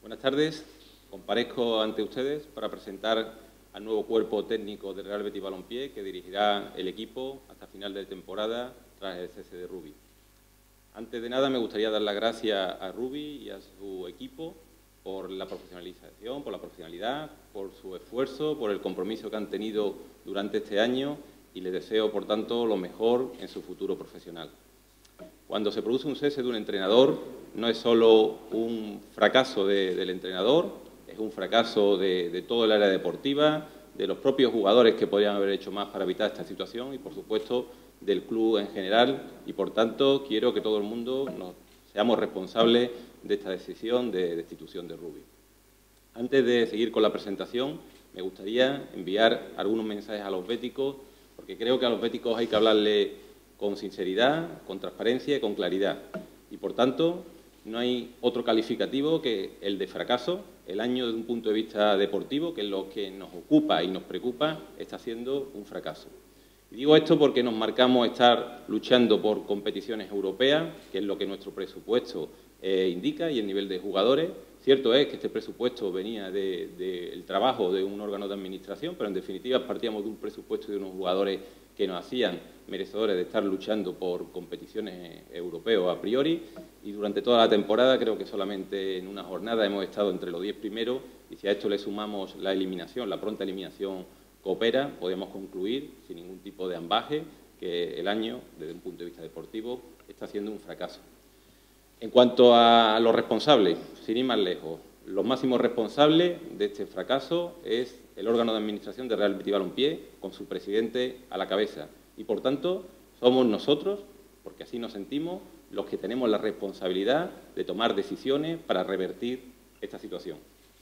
Buenas tardes. Comparezco ante ustedes para presentar al nuevo cuerpo técnico del Real Betis Balompié que dirigirá el equipo hasta final de temporada tras el cese de Rubi. Antes de nada, me gustaría dar las gracias a Rubi y a su equipo por la profesionalización, por la profesionalidad, por su esfuerzo, por el compromiso que han tenido durante este año y les deseo, por tanto, lo mejor en su futuro profesional. Cuando se produce un cese de un entrenador, no es solo un fracaso del entrenador, es un fracaso de todo el área deportiva, de los propios jugadores que podrían haber hecho más para evitar esta situación y, por supuesto, del club en general. Y, por tanto, quiero que todo el mundo seamos responsables de esta decisión de destitución de Rubi. Antes de seguir con la presentación, me gustaría enviar algunos mensajes a los béticos, porque creo que a los béticos hay que hablarle con sinceridad, con transparencia y con claridad. Y, por tanto, no hay otro calificativo que el de fracaso. El año, desde un punto de vista deportivo, que es lo que nos ocupa y nos preocupa, está siendo un fracaso. Y digo esto porque nos marcamos estar luchando por competiciones europeas, que es lo que nuestro presupuesto indica, y el nivel de jugadores. Cierto es que este presupuesto venía del trabajo de un órgano de administración, pero en definitiva partíamos de un presupuesto de unos jugadores que nos hacían merecedores de estar luchando por competiciones europeas a priori, y durante toda la temporada creo que solamente en una jornada hemos estado entre los 10 primeros, y si a esto le sumamos la eliminación, la pronta eliminación coopera, podemos concluir sin ningún tipo de ambaje que el año, desde un punto de vista deportivo, está siendo un fracaso. En cuanto a los responsables, sin ir más lejos, los máximos responsables de este fracaso es el órgano de administración de Real Betis Balompié, con su presidente a la cabeza. Y, por tanto, somos nosotros, porque así nos sentimos, los que tenemos la responsabilidad de tomar decisiones para revertir esta situación.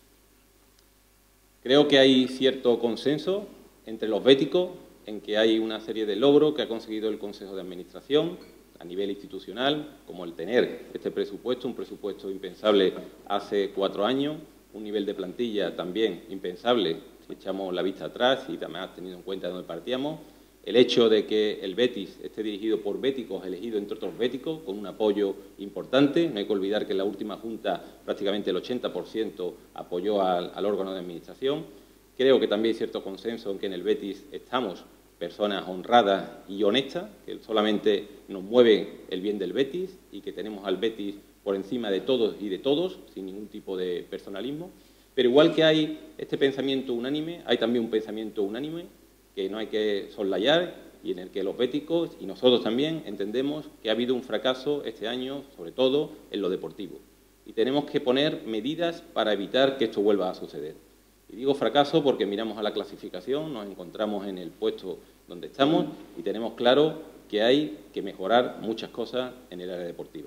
Creo que hay cierto consenso entre los béticos en que hay una serie de logros que ha conseguido el Consejo de Administración a nivel institucional, como el tener este presupuesto, un presupuesto impensable hace 4 años, un nivel de plantilla también impensable si echamos la vista atrás y también teniendo en cuenta de dónde partíamos, el hecho de que el Betis esté dirigido por béticos, elegido entre otros béticos, con un apoyo importante. No hay que olvidar que en la última Junta prácticamente el 80% apoyó al órgano de administración. Creo que también hay cierto consenso en que en el Betis estamos personas honradas y honestas, que solamente nos mueve el bien del Betis y que tenemos al Betis por encima de todos y de todos, sin ningún tipo de personalismo. Pero igual que hay este pensamiento unánime, hay también un pensamiento unánime que no hay que soslayar y en el que los béticos y nosotros también entendemos que ha habido un fracaso este año, sobre todo en lo deportivo. Y tenemos que poner medidas para evitar que esto vuelva a suceder. Y digo fracaso porque miramos a la clasificación, nos encontramos en el puesto donde estamos y tenemos claro que hay que mejorar muchas cosas en el área deportiva.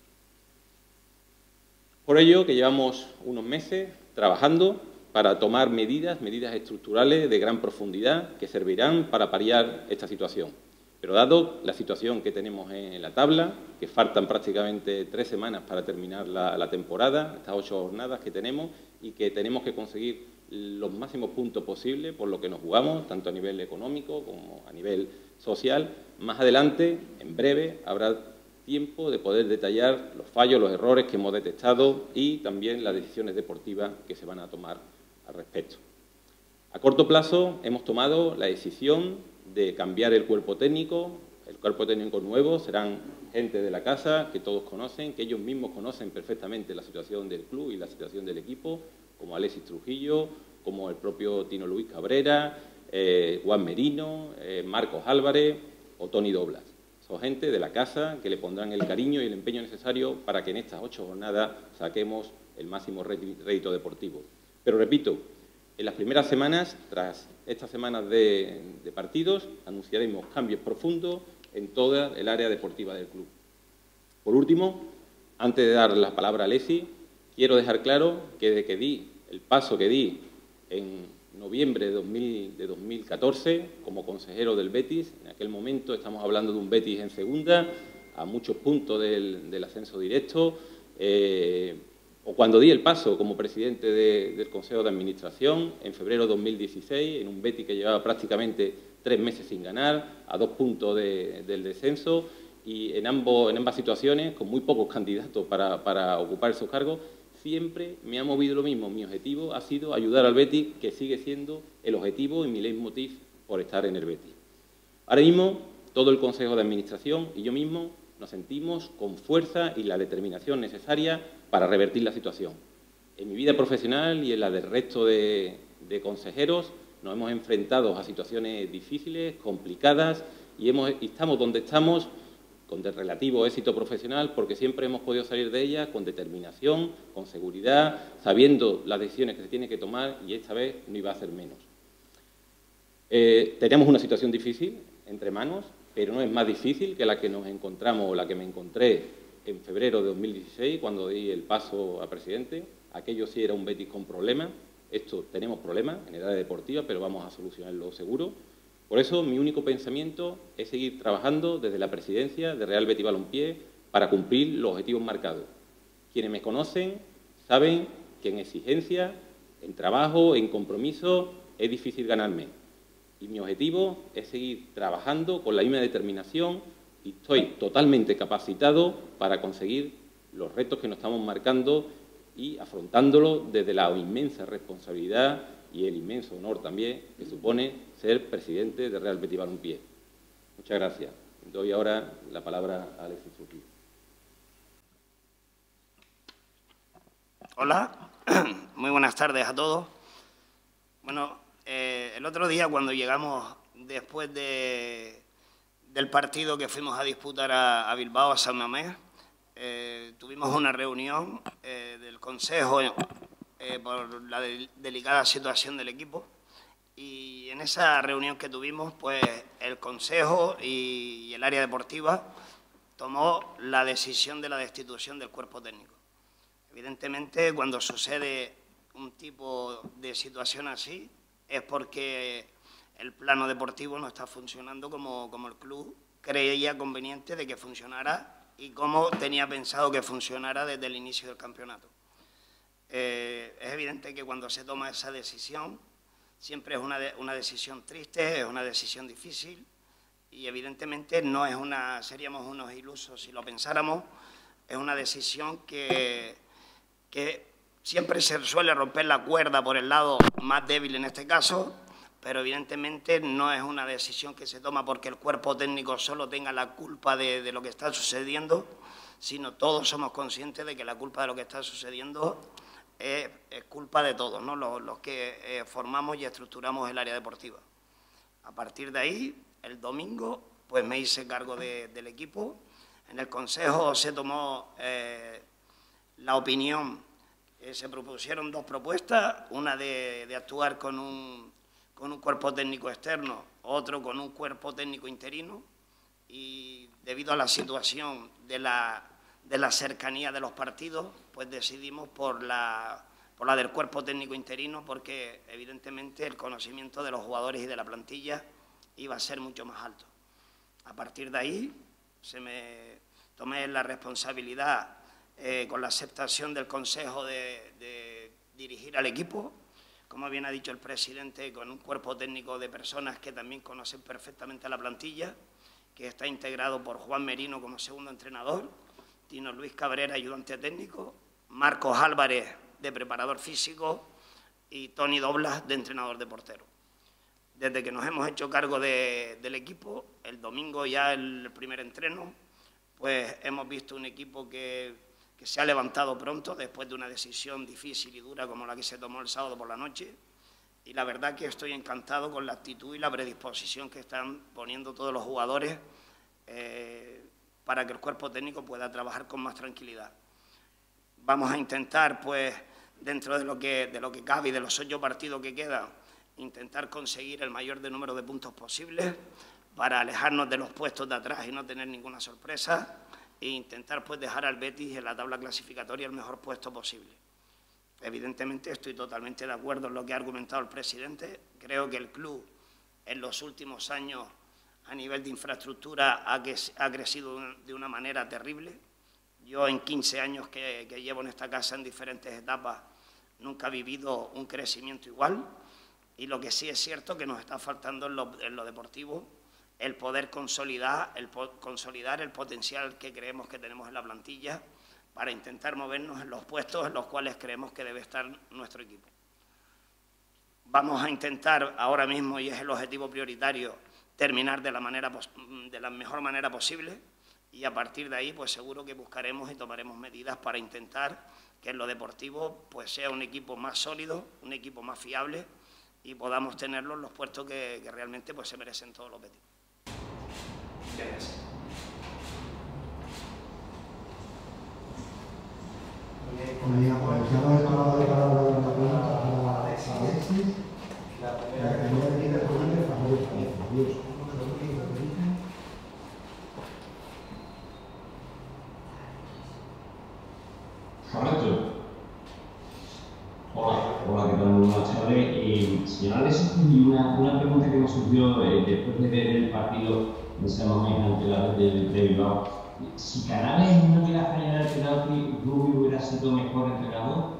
Por ello que llevamos unos meses trabajando para tomar medidas estructurales de gran profundidad que servirán para paliar esta situación. Pero dado la situación que tenemos en la tabla, que faltan prácticamente 3 semanas para terminar la temporada, estas 8 jornadas que tenemos y que tenemos que conseguir los máximos puntos posibles por lo que nos jugamos, tanto a nivel económico como a nivel social, más adelante, en breve, habrá tiempo de poder detallar los fallos, los errores que hemos detectado y también las decisiones deportivas que se van a tomar al respecto. A corto plazo hemos tomado la decisión de cambiar el cuerpo técnico. El cuerpo técnico nuevo serán gente de la casa que todos conocen, que ellos mismos conocen perfectamente la situación del club y la situación del equipo, como Alexis Trujillo, como el propio Tino Luis Cabrera, Juan Merino, Marcos Álvarez o Toni Doblas. Son gente de la casa que le pondrán el cariño y el empeño necesario para que en estas 8 jornadas saquemos el máximo rédito deportivo. Pero repito, en las primeras semanas, tras estas semanas de partidos, anunciaremos cambios profundos en toda el área deportiva del club. Por último, antes de dar la palabra a Alexis, quiero dejar claro que desde que di el paso que di en noviembre de 2014 como consejero del Betis, en aquel momento estamos hablando de un Betis en segunda, a muchos puntos del ascenso directo, o cuando di el paso como presidente del Consejo de Administración en febrero de 2016, en un Betis que llevaba prácticamente 3 meses sin ganar, a 2 puntos del descenso, y en ambas situaciones, con muy pocos candidatos para ocupar esos cargos, siempre me ha movido lo mismo. Mi objetivo ha sido ayudar al Betis, que sigue siendo el objetivo y mi leitmotiv por estar en el Betis. Ahora mismo, todo el Consejo de Administración y yo mismo nos sentimos con fuerza y la determinación necesaria para revertir la situación. En mi vida profesional y en la del resto de consejeros nos hemos enfrentado a situaciones difíciles, complicadas y estamos donde estamos con relativo éxito profesional porque siempre hemos podido salir de ellas con determinación, con seguridad, sabiendo las decisiones que se tienen que tomar y esta vez no iba a ser menos. Tenemos una situación difícil entre manos, pero no es más difícil que la que nos encontramos o la que me encontré en febrero de 2016 cuando di el paso a presidente. Aquello sí era un Betis con problemas. Esto tenemos problemas en el área deportiva, pero vamos a solucionarlo seguro. Por eso, mi único pensamiento es seguir trabajando desde la presidencia de Real Betis Balompié para cumplir los objetivos marcados. Quienes me conocen saben que en exigencia, en trabajo, en compromiso, es difícil ganarme. Y mi objetivo es seguir trabajando con la misma determinación y estoy totalmente capacitado para conseguir los retos que nos estamos marcando y afrontándolo desde la inmensa responsabilidad y el inmenso honor también que supone ser presidente de Real Betis Balompié. Muchas gracias. Doy ahora la palabra a Alexis Trujillo. Hola, muy buenas tardes a todos. Bueno, el otro día cuando llegamos después del partido que fuimos a disputar a Bilbao, a San Mamés, tuvimos una reunión del Consejo por la delicada situación del equipo y en esa reunión que tuvimos, pues el Consejo y el área deportiva tomó la decisión de la destitución del cuerpo técnico. Evidentemente, cuando sucede un tipo de situación así, es porque el plano deportivo no está funcionando como el club creía conveniente de que funcionara y como tenía pensado que funcionara desde el inicio del campeonato. Es evidente que cuando se toma esa decisión, siempre es una decisión triste, es una decisión difícil y evidentemente no es seríamos unos ilusos si lo pensáramos, es una decisión que siempre se suele romper la cuerda por el lado más débil en este caso, pero evidentemente no es una decisión que se toma porque el cuerpo técnico solo tenga la culpa de lo que está sucediendo, sino todos somos conscientes de que la culpa de lo que está sucediendo es culpa de todos, ¿no? Los que formamos y estructuramos el área deportiva. A partir de ahí, el domingo, pues me hice cargo del equipo. En el Consejo se tomó la opinión, se propusieron dos propuestas, una de actuar con un cuerpo técnico externo, otro con un cuerpo técnico interino, y debido a la situación de la cercanía de los partidos, pues decidimos por la del cuerpo técnico interino, porque evidentemente el conocimiento de los jugadores y de la plantilla iba a ser mucho más alto. A partir de ahí tomé la responsabilidad con la aceptación del Consejo de dirigir al equipo, como bien ha dicho el presidente, con un cuerpo técnico de personas que también conocen perfectamente a la plantilla, que está integrado por Juan Merino como segundo entrenador, Tino Luis Cabrera, ayudante técnico, Marcos Álvarez, de preparador físico, y Toni Doblas, de entrenador de portero. Desde que nos hemos hecho cargo del equipo, el domingo ya el primer entreno, pues hemos visto un equipo que se ha levantado pronto después de una decisión difícil y dura como la que se tomó el sábado por la noche, y la verdad que estoy encantado con la actitud y la predisposición que están poniendo todos los jugadores para que el cuerpo técnico pueda trabajar con más tranquilidad. Vamos a intentar, pues, dentro de lo que cabe y de los 8 partidos que quedan, intentar conseguir el mayor número de puntos posibles para alejarnos de los puestos de atrás y no tener ninguna sorpresa e intentar, pues, dejar al Betis en la tabla clasificatoria el mejor puesto posible. Evidentemente estoy totalmente de acuerdo en lo que ha argumentado el presidente. Creo que el club en los últimos años a nivel de infraestructura ha crecido de una manera terrible. Yo en 15 años que llevo en esta casa en diferentes etapas nunca he vivido un crecimiento igual, y lo que sí es cierto que nos está faltando en lo deportivo el poder consolidar el potencial que creemos que tenemos en la plantilla para intentar movernos en los puestos en los cuales creemos que debe estar nuestro equipo. Vamos a intentar ahora mismo, y es el objetivo prioritario, terminar de la mejor manera posible, y a partir de ahí pues seguro que buscaremos y tomaremos medidas para intentar que en lo deportivo pues sea un equipo más sólido, un equipo más fiable y podamos tenerlo en los puestos que realmente pues se merecen todos los betis. Gracias. Hola, ¿qué tal? Muy buenas tardes. Señor Alexis, una pregunta que me surgió después de ver el partido de San Mamés ante la red de Bilbao. Si Canales no hubiera fallado el penalti, ¿Rubio hubiera sido mejor entrenador?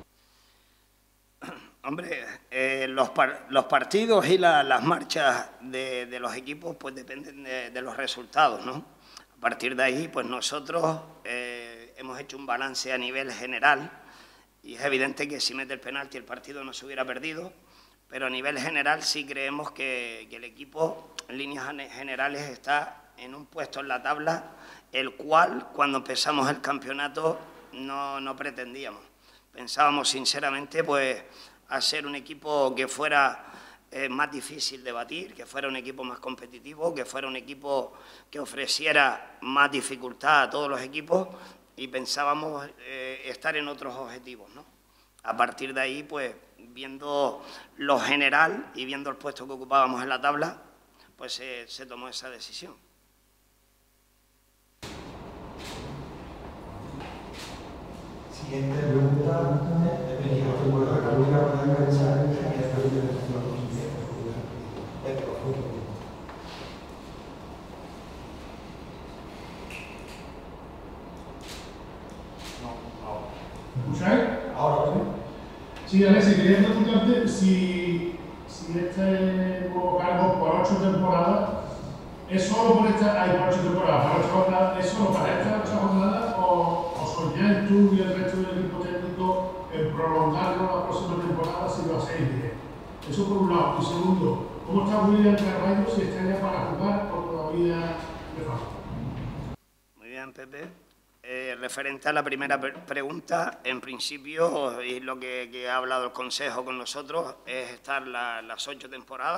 Hombre, los partidos y las marchas de los equipos pues dependen de los resultados, ¿no? A partir de ahí, pues nosotros hemos hecho un balance a nivel general y es evidente que si mete el penalti el partido no se hubiera perdido, pero a nivel general sí creemos que el equipo en líneas generales está en un puesto en la tabla, el cual cuando empezamos el campeonato no pretendíamos. Pensábamos sinceramente pues hacer un equipo que fuera más difícil de batir, que fuera un equipo más competitivo, que fuera un equipo que ofreciera más dificultad a todos los equipos y pensábamos estar en otros objetivos, ¿no? A partir de ahí, pues viendo lo general y viendo el puesto que ocupábamos en la tabla, pues se tomó esa decisión. Siguiente pregunta. ¿Me escucháis? Ahora sí. Sí, Alexis, quería preguntarte si este nuevo cargo por 8 temporadas es solo por por 8 temporadas, por 8 jornadas, ¿es solo para estas 8 jornadas o soñáis tú y el resto del equipo técnico en prolongarlo la próxima temporada si lo hacéis bien? Eso por un lado. Y segundo, ¿cómo está William Carvalho, si está ya para jugar o todavía le falta? Muy bien, Pepe. Referente a la primera pregunta, en principio, y lo que ha hablado el Consejo con nosotros, es estar las 8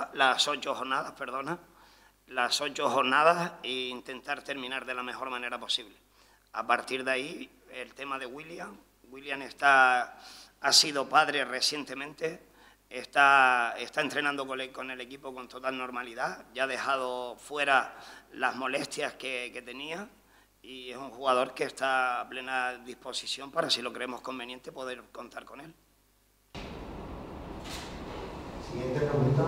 jornadas e intentar terminar de la mejor manera posible. A partir de ahí, el tema de William. William ha sido padre recientemente, está entrenando con el equipo con total normalidad, ya ha dejado fuera las molestias que tenía, y es un jugador que está a plena disposición para, si lo creemos conveniente, poder contar con él. Siguiente pregunta.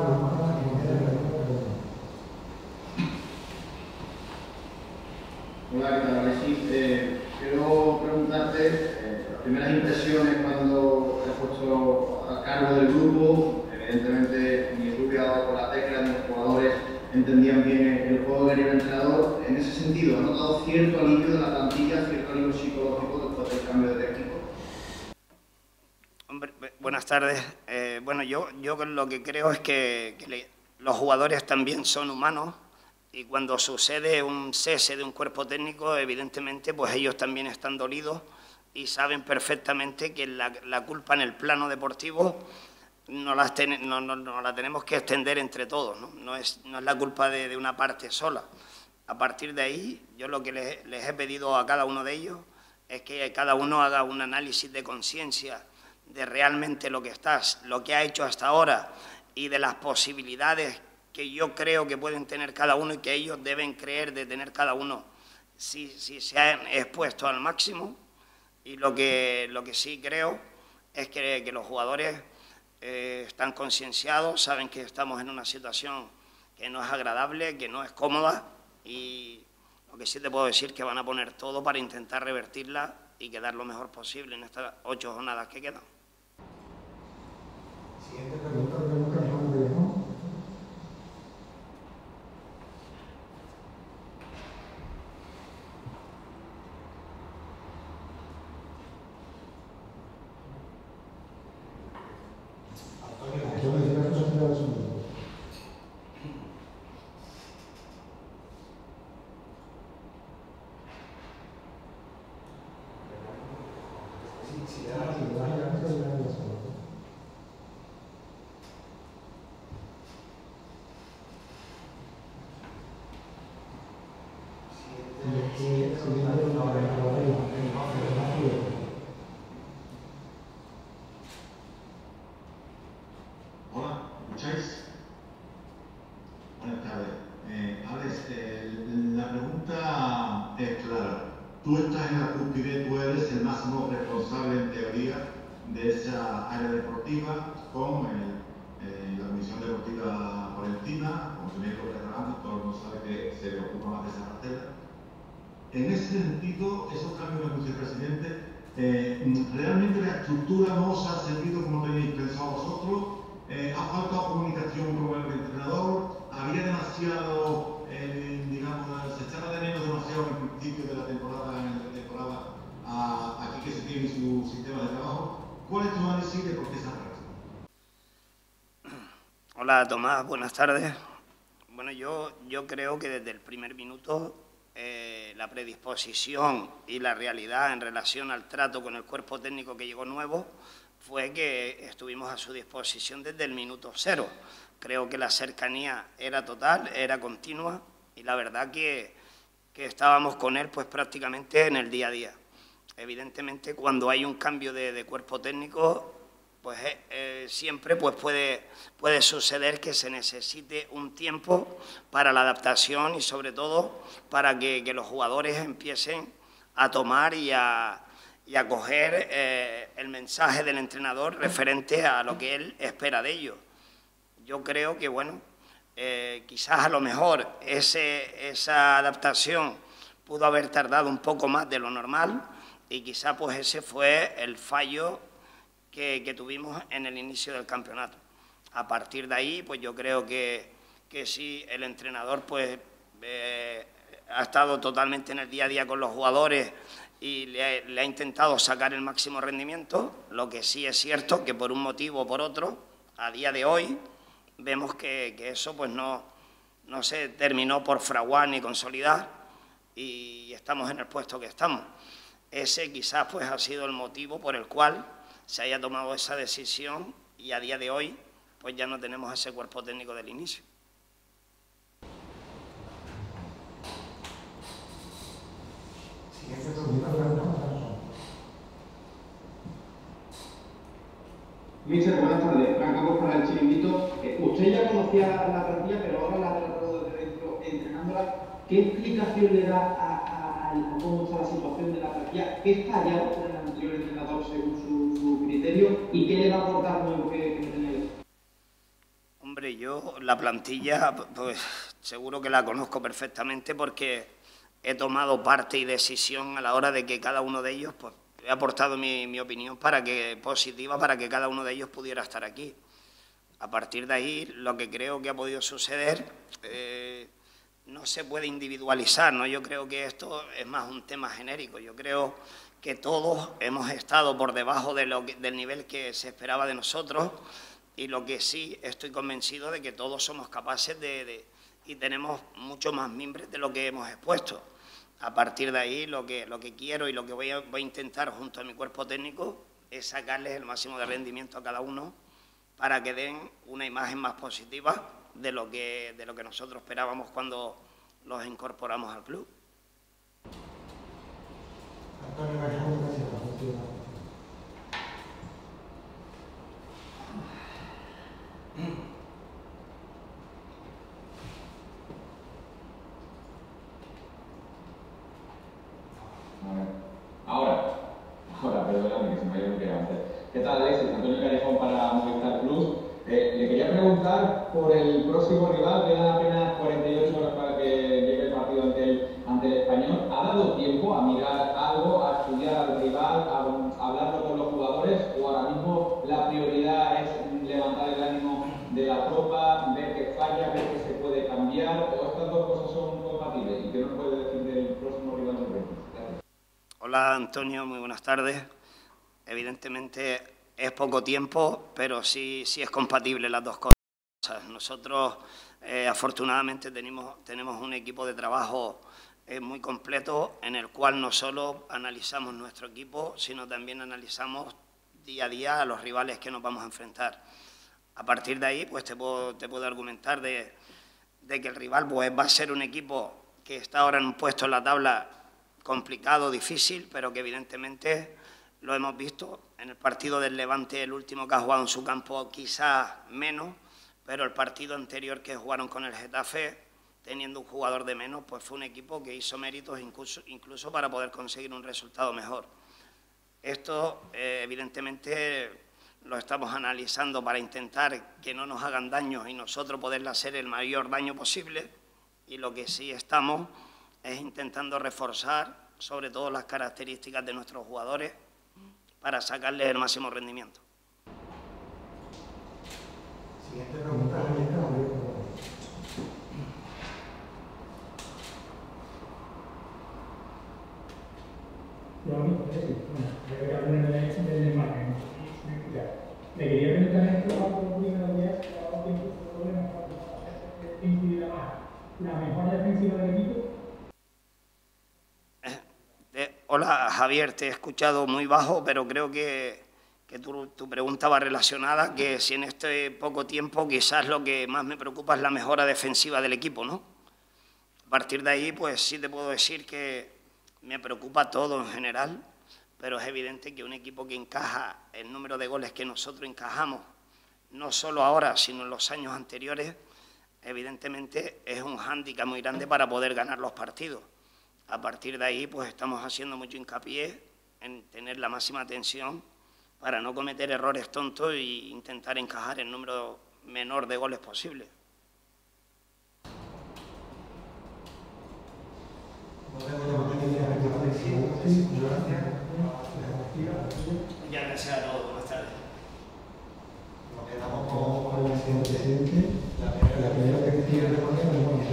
Hola, ¿qué tal, Alexis? Quiero preguntarte las primeras impresiones cuando te has puesto a cargo del grupo. Evidentemente, ni Rubio ha dado con la tecla, ni los jugadores entendían bien el juego que quería el entrenador. En ese sentido, ¿ha notado cierto alivio de la plantilla, cierto alivio psicológico después del cambio de técnico? Hombre, buenas tardes. Bueno, yo lo que creo es que los jugadores también son humanos y cuando sucede un cese de un cuerpo técnico, evidentemente, pues ellos también están dolidos y saben perfectamente que la culpa en el plano deportivo no la tenemos que extender entre todos, ¿no? No es la culpa de una parte sola. A partir de ahí, yo lo que les he pedido a cada uno de ellos es que cada uno haga un análisis de conciencia de realmente lo que ha hecho hasta ahora y de las posibilidades que yo creo que pueden tener cada uno y que ellos deben creer de tener cada uno si se han expuesto al máximo. Y lo que sí creo es que los jugadores están concienciados, saben que estamos en una situación que no es agradable, que no es cómoda, y lo que sí te puedo decir es que van a poner todo para intentar revertirla y quedar lo mejor posible en estas 8 jornadas que quedan. Siguiente pregunta, ¿no? esa área deportiva con la Comisión Deportiva por encima, como tenéis los restaurantes, todo el mundo sabe que se ocupa más de esa cartera. En ese sentido, esos cambios de vicepresidente, ¿realmente la estructura no os ha servido como tenéis pensado vosotros? ¿Ha faltado comunicación con el entrenador? ¿Había demasiado, digamos, se echaba de menos demasiado en el principio de la temporada, en la temporada, aquí que se tiene su sistema de trabajo? ¿Cuál es tu análisis de por qué esa reacción? Hola Tomás, buenas tardes. Bueno, yo creo que desde el primer minuto la predisposición y la realidad en relación al trato con el cuerpo técnico que llegó nuevo fue que estuvimos a su disposición desde el minuto cero. Creo que la cercanía era total, era continua y la verdad que estábamos con él pues prácticamente en el día a día. Evidentemente cuando hay un cambio de cuerpo técnico pues siempre pues puede suceder que se necesite un tiempo para la adaptación y sobre todo para que los jugadores empiecen a tomar y a coger el mensaje del entrenador referente a lo que él espera de ellos. Yo creo que, bueno, quizás a lo mejor esa adaptación pudo haber tardado un poco más de lo normal y quizás pues ese fue el fallo que tuvimos en el inicio del campeonato. A partir de ahí, pues yo creo que sí, el entrenador pues ha estado totalmente en el día a día con los jugadores y le ha intentado sacar el máximo rendimiento. Lo que sí es cierto que por un motivo o por otro, a día de hoy, vemos que eso pues no se terminó por fraguar ni consolidar y estamos en el puesto que estamos. Ese quizás pues ha sido el motivo por el cual se haya tomado esa decisión y a día de hoy pues ya no tenemos ese cuerpo técnico del inicio. Mister, buenas tardes. Frank Campos para el Chiringuito. Usted ya conocía la plantilla, pero ahora la ha tratado desde dentro entrenándola. ¿Qué explicación le da a cómo está la situación de la plantilla? ¿Qué fallado con el anterior entrenador según su criterio? ¿Y qué le va a aportar nuevo que no tenía él? Hombre, yo la plantilla, pues seguro que la conozco perfectamente porque he tomado parte y decisión a la hora de que cada uno de ellos, pues he aportado mi opinión positiva para que cada uno de ellos pudiera estar aquí. A partir de ahí, lo que creo que ha podido suceder no se puede individualizar, ¿no? Yo creo que esto es más un tema genérico. Yo creo que todos hemos estado por debajo del nivel que se esperaba de nosotros y lo que sí estoy convencido de que todos somos capaces y tenemos mucho más mimbres de lo que hemos expuesto. A partir de ahí, lo que quiero y lo que voy a intentar junto a mi cuerpo técnico es sacarles el máximo de rendimiento a cada uno para que den una imagen más positiva de lo que nosotros esperábamos cuando los incorporamos al club. Ahora, perdóname que se me haya bloqueado antes. ¿Qué tal, Alexis? Antonio Callejón para Movistar Plus. Le quería preguntar por el próximo rival, quedan apenas 48 horas para que llegue el partido ante el Español. ¿Ha dado tiempo a mirar algo, a estudiar al rival, a hablarlo con los jugadores o ahora mismo la prioridad es levantar el ánimo de la tropa, ver que falla, ver que se puede cambiar o estas dos cosas son compatibles? ¿Y qué nos puede decir del próximo rival del Betis? Gracias. Hola Antonio, muy buenas tardes. Evidentemente es poco tiempo, pero sí es compatible las dos cosas. Nosotros afortunadamente tenemos un equipo de trabajo muy completo en el cual no solo analizamos nuestro equipo, sino también analizamos día a día a los rivales que nos vamos a enfrentar. A partir de ahí, pues te puedo argumentar de que el rival pues, va a ser un equipo que está ahora en un puesto en la tabla complicado, difícil, pero que evidentemente lo hemos visto en el partido del Levante, el último que ha jugado en su campo, quizás menos, pero el partido anterior que jugaron con el Getafe, teniendo un jugador de menos, pues fue un equipo que hizo méritos incluso para poder conseguir un resultado mejor. Esto, evidentemente, estamos analizando para intentar que no nos hagan daño y nosotros poderle hacer el mayor daño posible. Y lo que sí estamos es intentando reforzar sobre todo las características de nuestros jugadores para sacarles el máximo rendimiento. Siguiente pregunta, Javier. Le quería preguntar esto a los primeros días, la mejora defensiva del equipo. Hola Javier, te he escuchado muy bajo, pero creo que tu pregunta va relacionada, que si en este poco tiempo quizás lo que más me preocupa es la mejora defensiva del equipo, ¿no? A partir de ahí, pues sí te puedo decir que me preocupa todo en general, pero es evidente que un equipo que encaja el número de goles que nosotros encajamos, no solo ahora, sino en los años anteriores, evidentemente es un hándicap muy grande para poder ganar los partidos. A partir de ahí, pues estamos haciendo mucho hincapié en tener la máxima atención para no cometer errores tontos e intentar encajar el número menor de goles posible. Muchas gracias a todos. Buenas tardes. Nos quedamos con el señor presidente. La primera que quiere responder es bueno,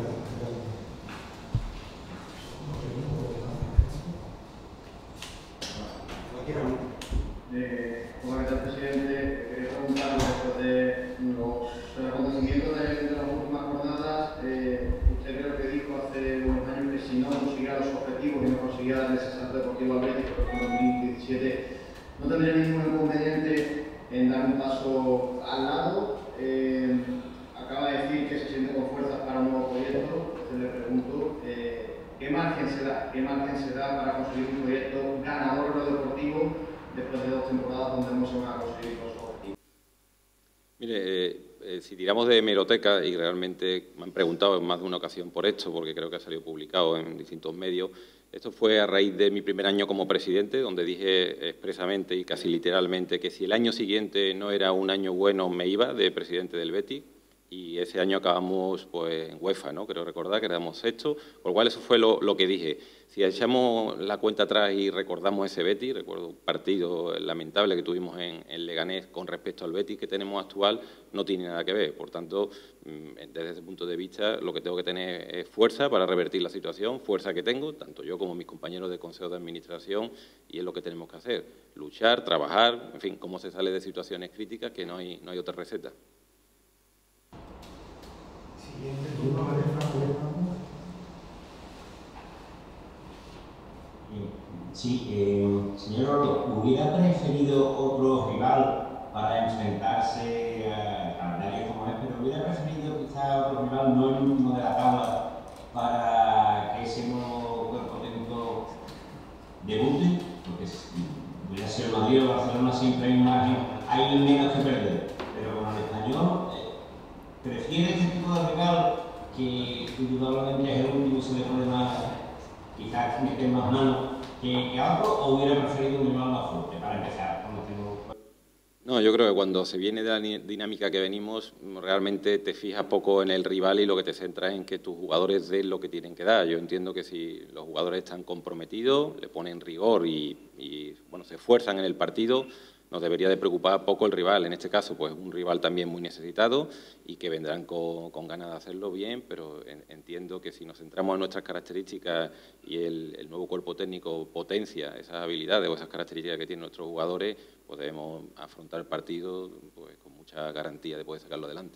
Como presidente, quería preguntar después de los acontecimientos de las últimas jornadas. Usted creo que dijo hace unos años que si no conseguía los objetivos y no conseguía el desastre deportivo Atlético en 2017, no tendría ningún inconveniente en dar un paso al lado. Acaba de decir que se siente con fuerzas para un nuevo proyecto. Entonces le pregunto, ¿qué margen se da para conseguir un proyecto ganador en lo deportivo después de 2 temporadas donde no se van a conseguir los objetivos? Mire, si tiramos de hemeroteca, y realmente me han preguntado en más de una ocasión por esto, porque creo que ha salido publicado en distintos medios, esto fue a raíz de mi primer año como presidente, donde dije expresamente y casi literalmente que si el año siguiente no era un año bueno, me iba de presidente del Betis. Y ese año acabamos pues, en UEFA, ¿no? Creo recordar que éramos sexto, por lo cual eso fue lo que dije. Si echamos la cuenta atrás y recordamos ese Betis, recuerdo un partido lamentable que tuvimos en Leganés con respecto al Betis que tenemos actual, no tiene nada que ver. Por tanto, desde ese punto de vista, lo que tengo que tener es fuerza para revertir la situación, fuerza que tengo, tanto yo como mis compañeros de Consejo de Administración, y es lo que tenemos que hacer, luchar, trabajar, en fin, cómo se sale de situaciones críticas, que no hay otra receta. Sí, señor Orto, ¿hubiera preferido otro rival para enfrentarse a nadie como es, pero hubiera preferido quizá otro rival, no el último de la tabla, para que ese nuevo cuerpo técnico debute? Porque hubiera sido el Madrid o Barcelona, siempre hay un margen, hay menos que perder, pero con el Español, ¿prefiere este tipo de rival que indudablemente es el último y se le pone más, quizás mete más mano que otro, o hubiera preferido un rival más fuerte para empezar? No, yo creo que cuando se viene de la dinámica que venimos, realmente te fijas poco en el rival y lo que te centras en que tus jugadores den lo que tienen que dar. Yo entiendo que si los jugadores están comprometidos, le ponen rigor y bueno, se esfuerzan en el partido, nos debería de preocupar poco el rival. En este caso, pues un rival también muy necesitado y que vendrán con ganas de hacerlo bien, pero entiendo que si nos centramos en nuestras características y el nuevo cuerpo técnico potencia esas habilidades o esas características que tienen nuestros jugadores, pues debemos afrontar el partido pues, con mucha garantía de poder sacarlo adelante.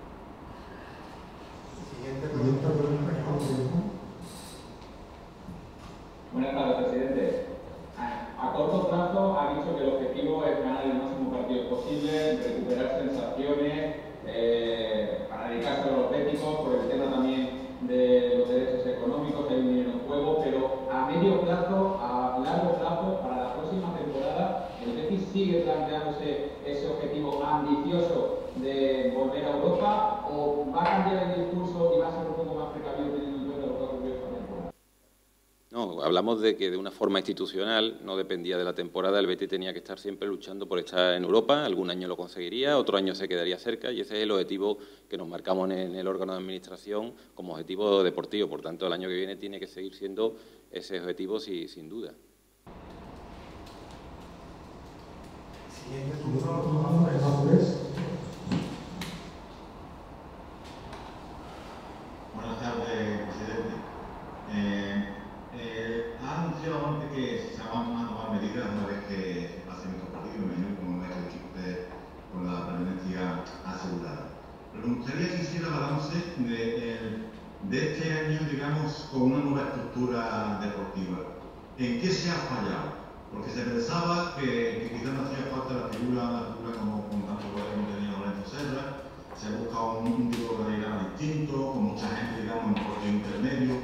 Buenas tardes, presidente. A corto plazo ha dicho que el objetivo es ganar el máximo partido posible, recuperar sensaciones, para dedicarse a los atléticos, por el tema también de los derechos económicos, hay un dinero en juego, pero a medio plazo, a largo plazo, para la próxima temporada, ¿el Betis sigue planteándose ese objetivo ambicioso de volver a Europa o va a cambiar el discurso y va a ser un poco más precavido teniendo en cuenta lo que ha ocurrido esta temporada? No, hablamos de que de una forma institucional no dependía de la temporada, el Betis tenía que estar siempre luchando por estar en Europa, algún año lo conseguiría, otro año se quedaría cerca y ese es el objetivo que nos marcamos en el órgano de administración como objetivo deportivo. Por tanto, el año que viene tiene que seguir siendo ese objetivo sin duda. Siguiente turno, Andrés. Buenas tardes, presidente. Ha anunciado antes que se van a tomar medidas una vez que pasen estos partidos, me imagino, como es el equipo con la permanencia asegurada. Pero me gustaría que hiciera balance de este año, digamos, con una nueva estructura deportiva. ¿En qué se ha fallado? Porque se pensaba que quizás no hacía falta una figura como tanto como tenía Lorenzo Serra, se ha buscado un tipo de realidad distinto, con mucha gente, digamos, en puesto intermedio.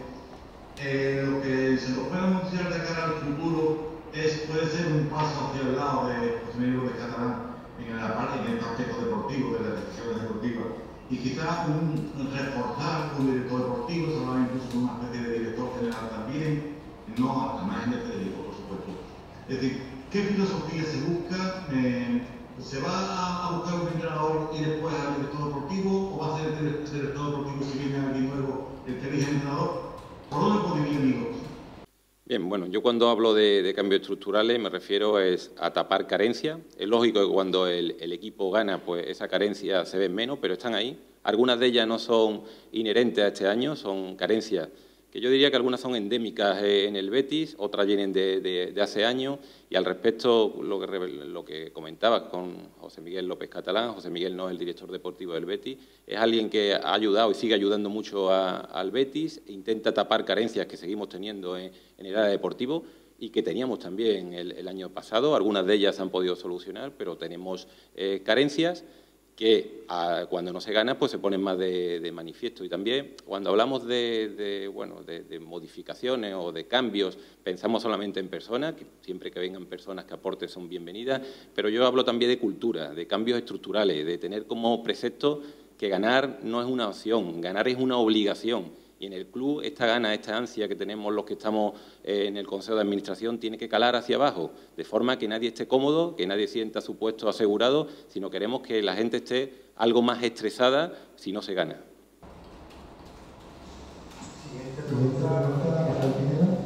Lo que se nos puede anunciar de cara al futuro puede ser un paso hacia el lado de José Miguel López Catalán en la parte en el aspecto deportivo, de las decisiones deportivas, y quizás reforzar un director deportivo, se hablaba incluso de una especie de director general también, no al margen de Federico, por supuesto. Es decir, ¿qué filosofía se busca? ¿Se va a buscar un entrenador y después al director deportivo? ¿O va a ser el director deportivo si viene alguien nuevo el que elige el entrenador? ¿Por dónde podría ir, amigos? Bien, bueno, yo cuando hablo de cambios estructurales me refiero a tapar carencias. Es lógico que cuando el equipo gana, pues esa carencia se ve menos, pero están ahí. Algunas de ellas no son inherentes a este año, son carencias que yo diría que algunas son endémicas en el Betis, otras vienen de hace años, y al respecto lo que comentabas con José Miguel López Catalán, José Miguel no es el director deportivo del Betis, es alguien que ha ayudado y sigue ayudando mucho al Betis, intenta tapar carencias que seguimos teniendo en el área deportivo y que teníamos también el año pasado, algunas de ellas se han podido solucionar, pero tenemos carencias que cuando no se gana pues se ponen más de manifiesto. Y también cuando hablamos de modificaciones o de cambios, pensamos solamente en personas, que siempre que vengan personas que aporten son bienvenidas, pero yo hablo también de cultura, de cambios estructurales, de tener como precepto que ganar no es una opción, ganar es una obligación. Y en el club esta gana, esta ansia que tenemos los que estamos en el Consejo de Administración tiene que calar hacia abajo, de forma que nadie esté cómodo, que nadie sienta su puesto asegurado, sino queremos que la gente esté algo más estresada si no se gana. Siguiente pregunta, Rafael Pineda.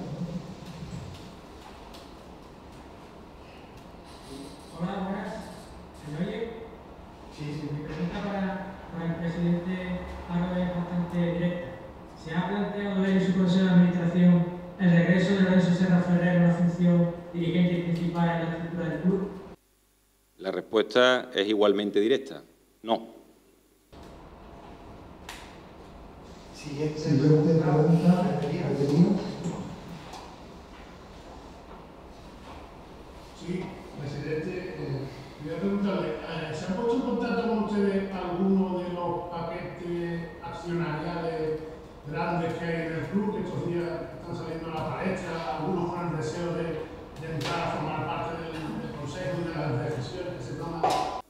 Hola, buenas. ¿Se me oye? Sí. Mi pregunta para el presidente Álvaro es bastante directa. ¿Se ha planteado en su Consejo de Administración el regreso de Lorenzo Serra Ferrer a una función dirigente y principal en la estructura del club? La respuesta es igualmente directa, no. Siguiente pregunta, Sí, presidente, voy a preguntarle, ¿se han puesto en contacto con ustedes alguno de los paquetes accionariales grandes que hay en el club, que estos días están saliendo a la palestra, algunos con el deseo de entrar a formar parte del Consejo y de las decisiones que se toman?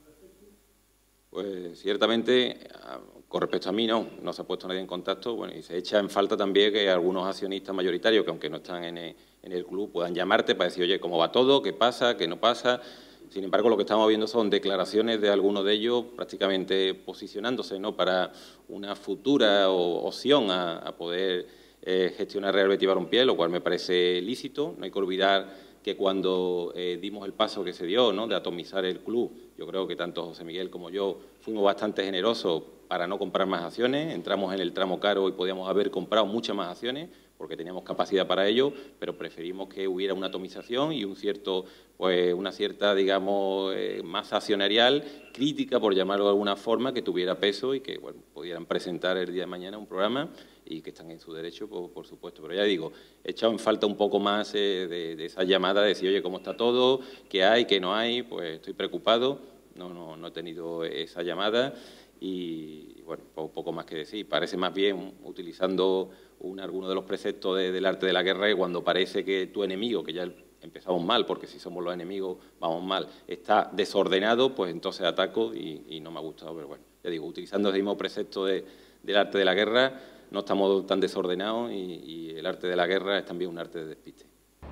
Pues ciertamente, con respecto a mí no se ha puesto nadie en contacto, bueno, y se echa en falta también que algunos accionistas mayoritarios, que aunque no están en el club, puedan llamarte para decir, oye, ¿cómo va todo? ¿Qué pasa? ¿Qué no pasa? Sin embargo, lo que estamos viendo son declaraciones de algunos de ellos prácticamente posicionándose, ¿no?, para una futura opción a poder gestionar Real Betis Balompié, lo cual me parece lícito. No hay que olvidar que cuando dimos el paso que se dio, ¿no?, de atomizar el club, yo creo que tanto José Miguel como yo fuimos bastante generosos para no comprar más acciones. Entramos en el tramo caro y podíamos haber comprado muchas más acciones porque teníamos capacidad para ello, pero preferimos que hubiera una atomización y una cierta, digamos, masa accionarial crítica, por llamarlo de alguna forma, que tuviera peso y que pudieran presentar el día de mañana un programa y que están en su derecho, por supuesto. Pero ya digo, he echado en falta un poco más de esa llamada de decir, oye, ¿cómo está todo? ¿Qué hay? ¿Qué no hay? Pues estoy preocupado, no he tenido esa llamada y bueno, poco más que decir. Parece más bien utilizando alguno de los preceptos del arte de la guerra, que cuando parece que tu enemigo, que ya empezamos mal, porque si somos los enemigos vamos mal, está desordenado, pues entonces ataco y no me ha gustado. Pero bueno, ya digo, utilizando el mismo precepto del arte de la guerra, no estamos tan desordenados y el arte de la guerra es también un arte de despiste.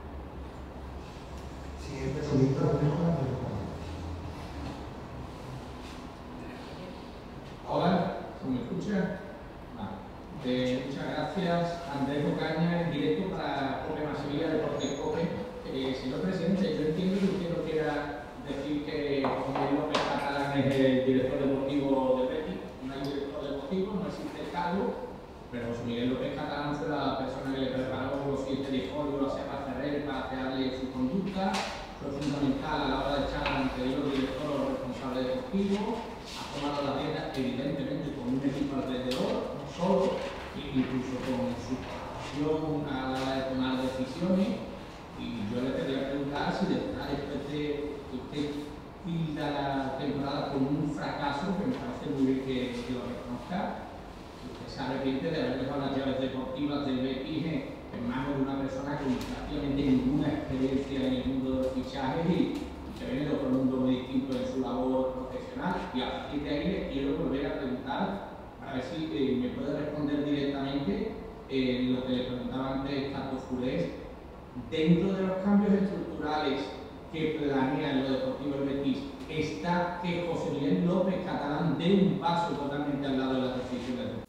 Hola, ¿me escucha? Muchas gracias, Andrés Ocaña, en directo para Cope más Sevilla, Deportes Cope. Señor presidente, yo entiendo que usted no quiera decir que José Miguel López Catalán es el director deportivo del Betis. No hay director deportivo, no existe el cargo, pero José Miguel López Catalán fue la persona que le preparó los 7 disponibles a Seba Ferrer para hacerle su conducta. Fue fundamental a la hora de echar al anterior director o responsable deportivo. Ha tomado la dieta, evidentemente, con un equipo alrededor, no solo, incluso con su pasión a la hora de tomar decisiones. Y yo le quería preguntar si después de que usted tilda la temporada como un fracaso, que me parece muy bien que lo reconozca, usted se arrepiente de haber dejado las llaves deportivas del Betis en manos de una persona con prácticamente ninguna experiencia en el mundo de los fichajes y que viene de otro mundo muy distinto en su labor profesional. Y a partir de ahí le quiero volver a preguntar, a ver si me puede responder directamente lo que le preguntaba antes Tato Fulés. Dentro de los cambios estructurales que planea en lo deportivo el Betis, está que José Miguel López Catalán dé un paso totalmente al lado de las decisiones deportivas.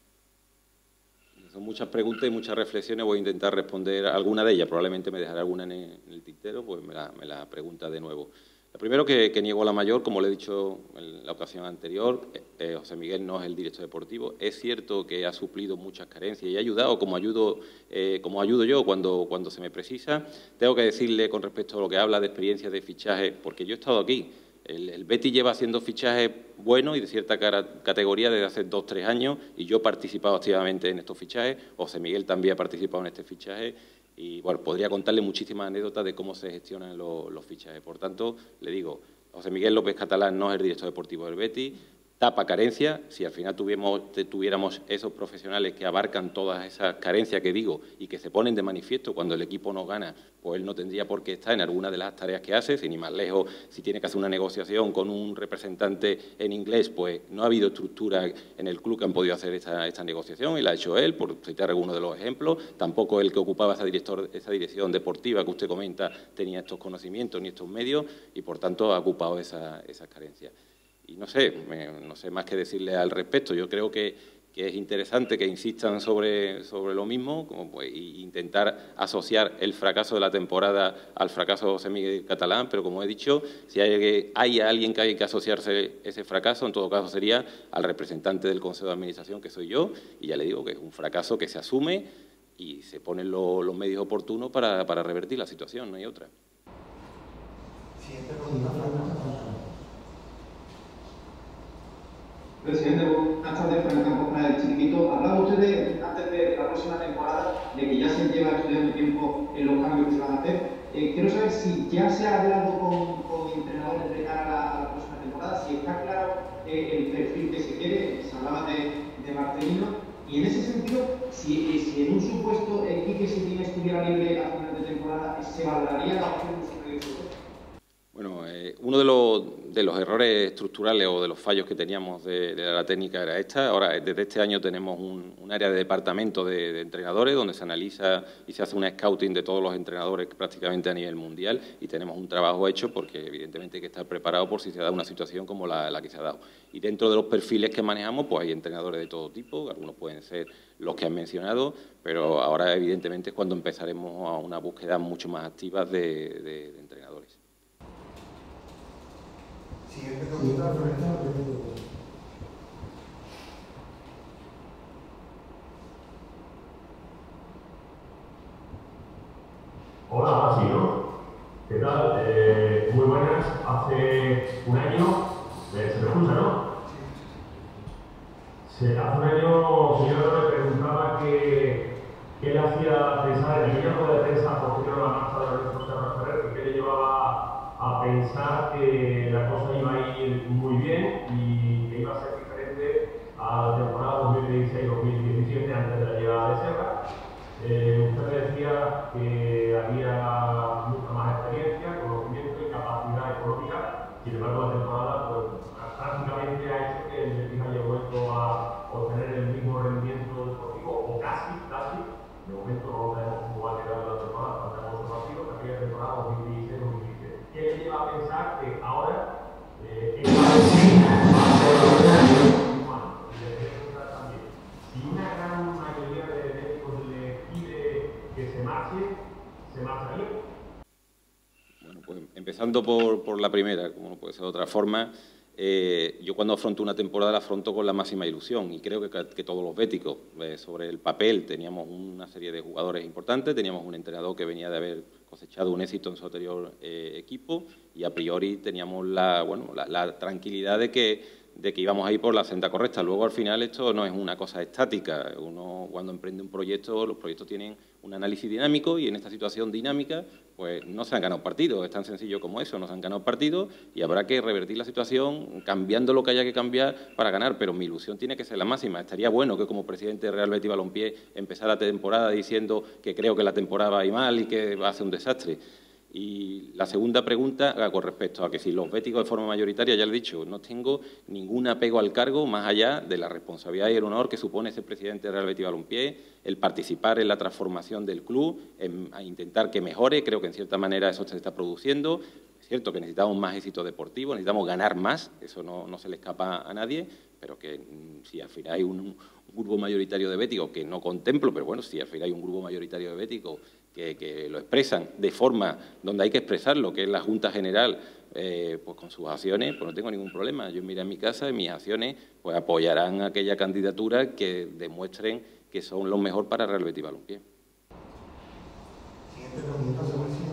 Son muchas preguntas y muchas reflexiones, voy a intentar responder alguna de ellas, probablemente me dejaré alguna en el tintero, pues me la pregunta de nuevo. Lo primero que niego la mayor, como le he dicho en la ocasión anterior, José Miguel no es el director deportivo. Es cierto que ha suplido muchas carencias y ha ayudado como ayudo yo cuando se me precisa. Tengo que decirle con respecto a lo que habla de experiencias de fichaje, porque yo he estado aquí. El Betis lleva haciendo fichajes buenos y de cierta categoría desde hace 2 o 3 años y yo he participado activamente en estos fichajes. José Miguel también ha participado en este fichaje. Y bueno, podría contarle muchísimas anécdotas de cómo se gestionan los fichajes. Por tanto, le digo, José Miguel López Catalán no es el director deportivo del Betis, tapa carencias. Si al final tuviéramos esos profesionales que abarcan todas esas carencias que digo y que se ponen de manifiesto cuando el equipo no gana, pues él no tendría por qué estar en alguna de las tareas que hace, sin ir más lejos, si tiene que hacer una negociación con un representante en inglés, pues no ha habido estructura en el club que han podido hacer esta negociación y la ha hecho él, por citar alguno de los ejemplos. Tampoco el que ocupaba esa dirección deportiva que usted comenta tenía estos conocimientos ni estos medios y, por tanto, ha ocupado esas carencias. Y no sé más que decirle al respecto. Yo creo que es interesante que insistan sobre lo mismo, como pues, intentar asociar el fracaso de la temporada al fracaso de José Miguel Catalán, pero como he dicho, si hay alguien que hay que asociarse ese fracaso, en todo caso sería al representante del Consejo de Administración, que soy yo, y ya le digo que es un fracaso que se asume y se ponen los medios oportunos para revertir la situación, no hay otra. Presidente, buenas tardes, Fernando Campos para el Chiringuito. Hablaba usted antes de la próxima temporada, de que ya se lleva estudiando tiempo en los cambios que se van a hacer. Quiero saber si ya se ha hablado con entrenadores de cara a la próxima temporada, si está claro el perfil que se quiere. Se hablaba de Marcelino. Y en ese sentido, si en un supuesto Quique Setién estuviera libre a final de temporada, ¿se valoraría la opción de su proyecto? Bueno, uno de los errores estructurales o de los fallos que teníamos de la técnica era esta. Ahora, desde este año tenemos un área de departamento de entrenadores donde se analiza y se hace un scouting de todos los entrenadores prácticamente a nivel mundial y tenemos un trabajo hecho porque evidentemente hay que estar preparado por si se da una situación como la que se ha dado. Y dentro de los perfiles que manejamos, pues hay entrenadores de todo tipo, algunos pueden ser los que han mencionado, pero ahora evidentemente es cuando empezaremos a una búsqueda mucho más activa de entrenadores. Siguiente pregunta, Hola, ahora sí, ¿no? ¿Qué tal? Muy buenas. Hace un año, ¿se me escucha, no? Hace un año, señor, me preguntaba qué le hacía pensar en aquella rueda de prensa posterior a la marcha de Lorenzo Serra Ferrer, qué le llevaba a pensar que la cosa iba a ir muy bien y que iba a ser diferente a la temporada 2016-2017 antes de la llegada de Serra. Usted decía que había mucha más experiencia, conocimiento y capacidad económica. Sin embargo, la temporada pues, prácticamente ha hecho que el Betis haya vuelto a obtener el mismo rendimiento deportivo a pensar que ahora si una gran mayoría de médicos le pide que se marcharía. Bueno, pues empezando por la primera, como no puede ser de otra forma, yo cuando afronto una temporada la afronto con la máxima ilusión y creo que todos los béticos, sobre el papel teníamos una serie de jugadores importantes, teníamos un entrenador que venía de haber cosechado un éxito en su anterior equipo y a priori teníamos la tranquilidad de que íbamos a ir por la senda correcta. Luego, al final, esto no es una cosa estática. Uno, cuando emprende un proyecto, los proyectos tienen un análisis dinámico y en esta situación dinámica, pues no se han ganado partidos. Es tan sencillo como eso, no se han ganado partidos y habrá que revertir la situación cambiando lo que haya que cambiar para ganar. Pero mi ilusión tiene que ser la máxima. Estaría bueno que como presidente de Real Betis Balompié empezara la temporada diciendo que creo que la temporada va a ir mal y que va a ser un desastre. Y la segunda pregunta, con respecto a que si los béticos de forma mayoritaria, ya lo he dicho, no tengo ningún apego al cargo más allá de la responsabilidad y el honor que supone ser presidente de Real Betis Balompié, el participar en la transformación del club, a intentar que mejore. Creo que en cierta manera eso se está produciendo. Es cierto que necesitamos más éxito deportivo, necesitamos ganar más, eso no se le escapa a nadie, pero que si al final hay un grupo mayoritario de béticos, que no contemplo, pero bueno, si al final hay un grupo mayoritario de béticos que lo expresan de forma donde hay que expresarlo, que es la Junta General, pues con sus acciones, pues no tengo ningún problema. Yo miré a mi casa y mis acciones pues apoyarán aquella candidatura que demuestren que son lo mejor para Real Betis Balompié. Siguiente pregunta,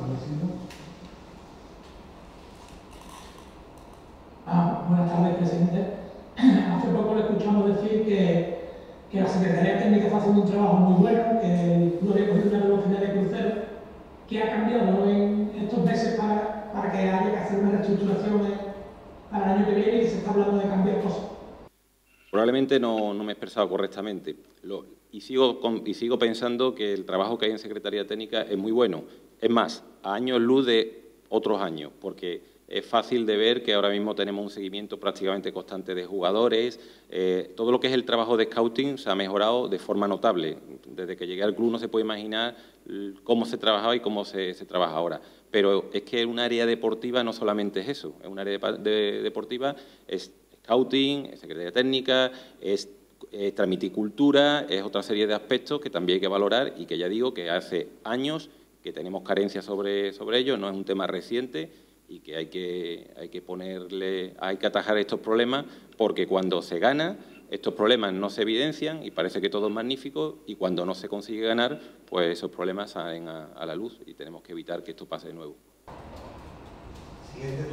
buenas tardes, presidente. Hace poco le escuchamos decir que la Secretaría Técnica está haciendo un trabajo muy bueno, que el club había cogido una velocidad de crucero. ¿Qué ha cambiado en estos meses para que haya que hacer una reestructuración para el año que viene y que se está hablando de cambiar cosas? Probablemente no me he expresado correctamente. Y sigo pensando que el trabajo que hay en Secretaría Técnica es muy bueno. Es más, a años luz de otros años, porque es fácil de ver que ahora mismo tenemos un seguimiento prácticamente constante de jugadores. Todo lo que es el trabajo de scouting se ha mejorado de forma notable. Desde que llegué al club no se puede imaginar cómo se trabajaba y cómo se trabaja ahora. Pero es que un área deportiva no solamente es eso. Es un área deportiva, es scouting, es Secretaría Técnica, es transmitir cultura, es otra serie de aspectos que también hay que valorar y que ya digo que hace años que tenemos carencias sobre ello, no es un tema reciente y que hay que atajar estos problemas porque cuando se gana estos problemas no se evidencian y parece que todo es magnífico y cuando no se consigue ganar pues esos problemas salen a la luz y tenemos que evitar que esto pase de nuevo. Siguiente.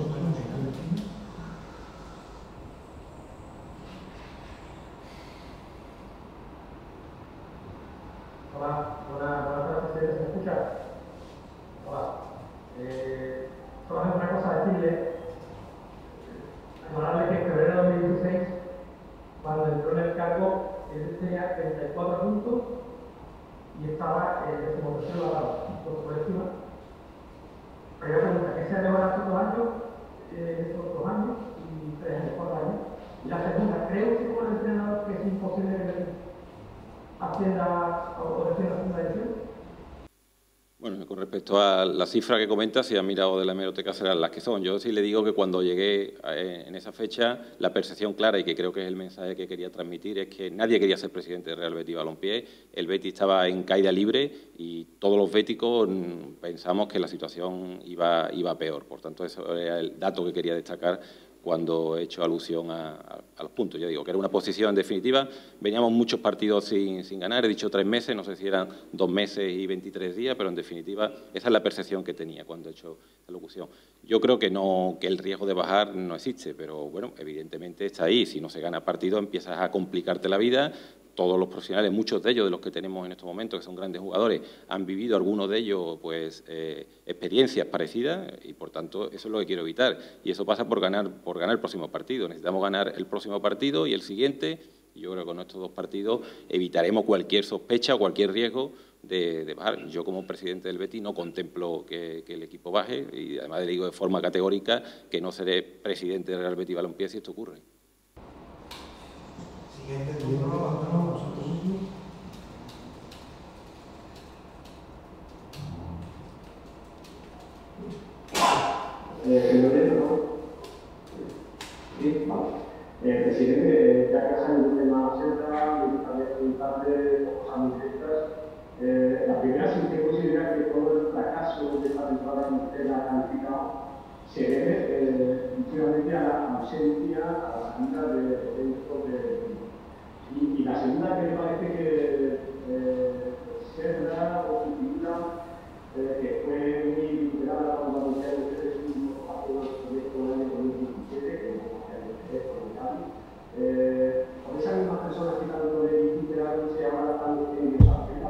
Hola, buenas tardes, ¿se escucha? Hola. Solamente una cosa decirle, aclararle que en febrero de 2016, cuando entró en el cargo, él tenía 34 puntos y estaba en el 13º grado, por encima. Pero yo pregunto, ¿qué se ha mejorado estos 2 años, estos 2 años y 3 años, 4 años? Y la segunda, ¿cree usted como entrenador que es imposible que Hacienda o de segunda edición? Bueno, con respecto a la cifra que comenta, si ha mirado de la hemeroteca serán las que son. Yo sí le digo que cuando llegué en esa fecha, la percepción clara, y que creo que es el mensaje que quería transmitir, es que nadie quería ser presidente de Real Betis Balompié. El Betis estaba en caída libre y todos los béticos pensamos que la situación iba peor. Por tanto, eso era el dato que quería destacar cuando he hecho alusión a los puntos. Yo digo que era una posición en definitiva. Veníamos muchos partidos sin ganar, he dicho 3 meses, no sé si eran 2 meses y 23 días, pero en definitiva esa es la percepción que tenía cuando he hecho la locución. Yo creo que el riesgo de bajar no existe, pero bueno, evidentemente está ahí. Si no se gana partido empiezas a complicarte la vida. Todos los profesionales, muchos de ellos de los que tenemos en estos momentos, que son grandes jugadores, han vivido algunos de ellos pues experiencias parecidas y por tanto eso es lo que quiero evitar. Y eso pasa por ganar el próximo partido. Necesitamos ganar el próximo partido y el siguiente. Y yo creo que con estos 2 partidos evitaremos cualquier sospecha o cualquier riesgo de bajar. Yo como presidente del Betis no contemplo que el equipo baje y además le digo de forma categórica que no seré presidente del Real Betis Balompié si esto ocurre. Siguiente turno, vosotros mismos. Presidente, ya que has salido un tema central, me gustaría preguntarle cosas muy directas. La primera, si usted considera que todo el fracaso de esta temporada que usted ha calificado se debe últimamente a la ausencia, a la salida de esto y la segunda, que me parece que Serra o su figura, que fue muy vinculada con la mujer de ustedes mismos a todo el proyecto del año 2017, que no por esas mismas personas que tanto le interaron se habla tanto de ellos.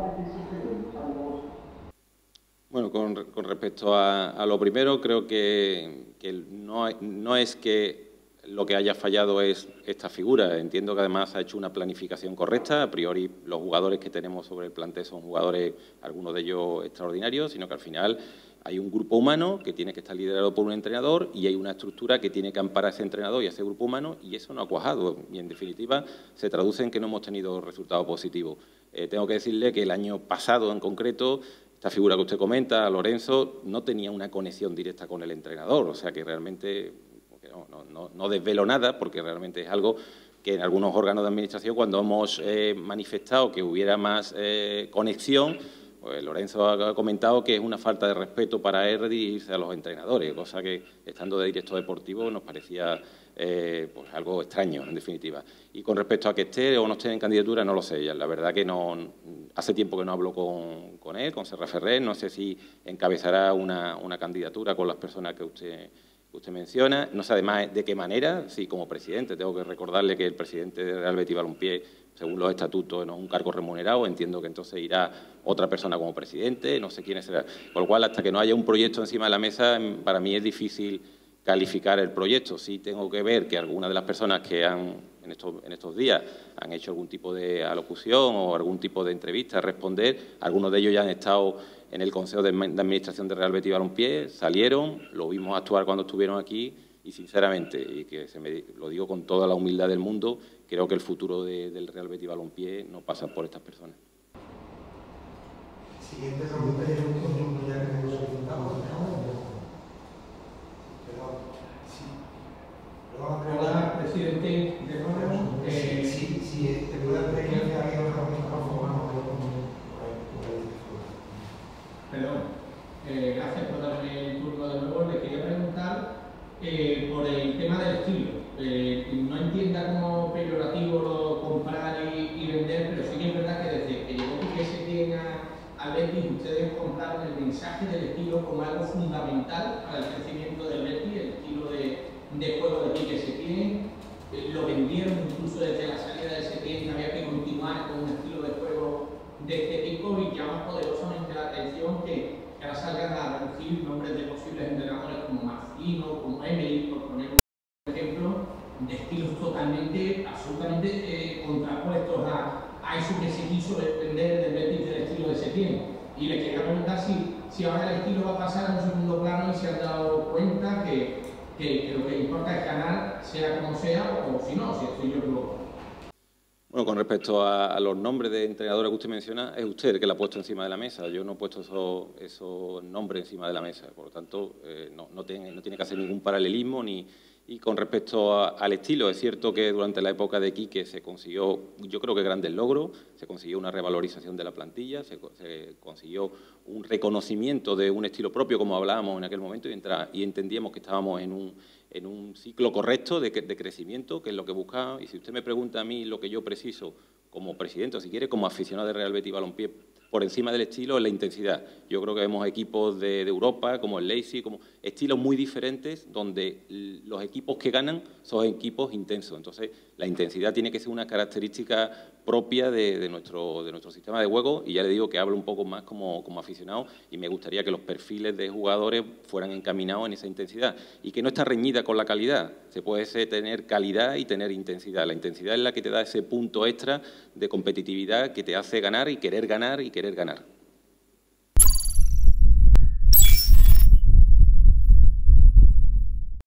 Bueno, con respecto a lo primero, creo que no es que lo que haya fallado es esta figura. Entiendo que además ha hecho una planificación correcta. A priori, los jugadores que tenemos sobre el plantel son jugadores, algunos de ellos extraordinarios, sino que al final hay un grupo humano que tiene que estar liderado por un entrenador y hay una estructura que tiene que amparar a ese entrenador y a ese grupo humano, y eso no ha cuajado. Y, en definitiva, se traduce en que no hemos tenido resultados positivos. Tengo que decirle que el año pasado, en concreto, esta figura que usted comenta, Lorenzo, no tenía una conexión directa con el entrenador. O sea que realmente no desvelo nada, porque realmente es algo que en algunos órganos de administración, cuando hemos manifestado que hubiera más conexión, pues Lorenzo ha comentado que es una falta de respeto para él dirigirse a los entrenadores, cosa que, estando de director deportivo, nos parecía pues algo extraño, en definitiva. Y con respecto a que esté o no esté en candidatura, no lo sé. La verdad que no, hace tiempo que no hablo con él, con Serra Ferrer. No sé si encabezará una candidatura con las personas que usted menciona. No sé además de qué manera. Sí, como presidente, tengo que recordarle que el presidente de Real Betis Balompié, según los estatutos, no es un cargo remunerado. Entiendo que entonces irá otra persona como presidente, no sé quién será. Con lo cual, hasta que no haya un proyecto encima de la mesa, para mí es difícil calificar el proyecto. Sí tengo que ver que algunas de las personas que en estos días han hecho algún tipo de alocución o algún tipo de entrevista a responder, algunos de ellos ya han estado en el Consejo de Administración de Real Betis Balompié, salieron, lo vimos actuar cuando estuvieron aquí y, sinceramente, y que lo digo con toda la humildad del mundo, creo que el futuro del Real Betis Balompié no pasa por estas personas. Siguiente pregunta, ya que hemos preguntado. Hola, presidente de nuevo. Sí, te puedo pedir que alguien nos Perdón, gracias por darme el turno de nuevo. Le quería preguntar por el tema del estilo. No entienda como peyorativo lo comprar y vender, pero sí que es verdad que desde que llegó Quique Setién al Betis, ustedes compraron el mensaje del estilo como algo fundamental para el crecimiento del Betis, el estilo de juego de Quique Setién. Lo vendieron incluso desde la salida de Setién, que había que continuar con un estilo de juego de este tipo, y llama poderosamente la atención que ahora salgan a reducir nombres de posibles entrenadores como Marcino, como Emery, por poner un ejemplo, de estilos totalmente, absolutamente contrapuestos a eso que se quiso vender del Betis del estilo de Setién. Y le quería preguntar si ahora el estilo va a pasar a un segundo plano y se han dado cuenta que lo que importa es ganar, sea como sea, o si no, si estoy yo equivocado. Bueno, con respecto a los nombres de entrenadores que usted menciona, es usted el que lo ha puesto encima de la mesa. Yo no he puesto esos nombres encima de la mesa. Por lo tanto, no tiene que hacer ningún paralelismo. Y con respecto al estilo, es cierto que durante la época de Quique se consiguió, yo creo que grandes logros. Se consiguió una revalorización de la plantilla, se consiguió un reconocimiento de un estilo propio, como hablábamos en aquel momento, y entendíamos que estábamos en un ciclo correcto de crecimiento, que es lo que buscaba. Y si usted me pregunta a mí lo que yo preciso como presidente, o si quiere, como aficionado de Real Betis Balompié, por encima del estilo, es la intensidad. Yo creo que vemos equipos de Europa, como el Leipzig, como estilos muy diferentes, donde los equipos que ganan son equipos intensos. Entonces, la intensidad tiene que ser una característica propia de nuestro sistema de juego, y ya le digo que hablo un poco más como aficionado, y me gustaría que los perfiles de jugadores fueran encaminados en esa intensidad, y que no está reñida con la calidad. Se puede tener calidad y tener intensidad. La intensidad es la que te da ese punto extra de competitividad que te hace ganar y querer ganar y querer ganar.